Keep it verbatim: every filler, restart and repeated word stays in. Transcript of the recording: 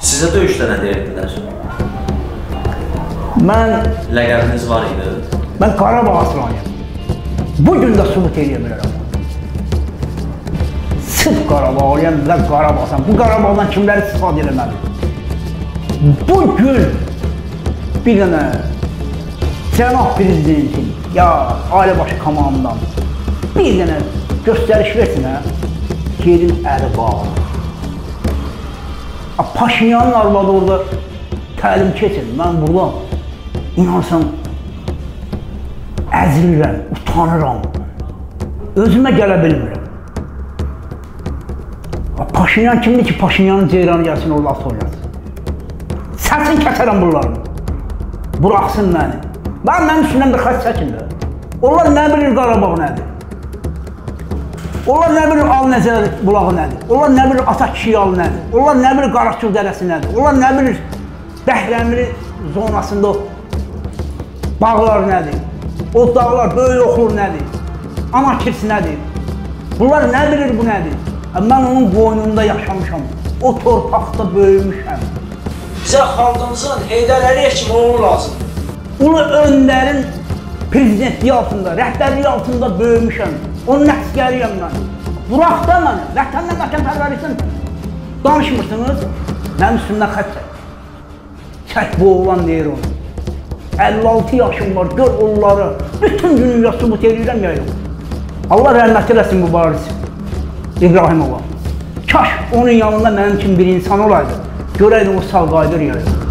Sizə döyüşdə nə deyirdilər? Mən... Ləqəbiniz var idi? Mən Qarabağ aslanıyım. Bugün də subut eləyə bilərəm. Sırf Qarabağlıyam və Qarabağsan. Bu Qarabağdan kimləri istifadə eləməli? Bugün bir dənə Cənab Prezidentin ya ailə başı komandan bir dənə göstəriş versin, gelin əli bağlı. Paşinyanın arvadı orada təlim keçir. Mən burada inansan əzilirəm, utanıram. Özümə gələ bilmirəm. Paşinyan kimdir ki, Paşinyanın ceyranı gəlsin, orada at oynasın. Səsin kəsərəm bunlarını. Buraxsın məni. Mən mənim üstündən bir xəst çəkindir. Onlar nə bilir Qarabağ nədir? Onlar nə bilir Al-Nəzər bulağı nədir? Onlar nə bilir Atak Şiyalı nədir? Onlar nə bilir Qaraçul dərəsi nədir? Onlar nə bilir Bəhrəmli zonasında bağlar nədir? O dağlar, böyük oxlur nədir? Anakirsi nədir? Bunlar nə bilir bu nədir? Mən onun boynunda yaşamışam, o torpaqda böyümüşəm. Bizə xalqımızın Heydər Əliyev kimi oğlu lazım. Ulu öndərin prezidentliyi altında, rəhbərliyi altında böyümüşəm. Onun əsgəriyəm mən. Burax da mənə, vətəndən vətənpərvərlikdən danışmırsınız, mənim üstümdən xət çək. Çək bu oğlan deyir onu. əlli altı yaşım var, gör onları, bütün dünya subut edirəm ya yox. Allah rəhmət eləsin bu barisi, İbrahimova. Kaş onun yanında mənim kimi bir insan olaydı, görəydim o sağ qaydır ya yox.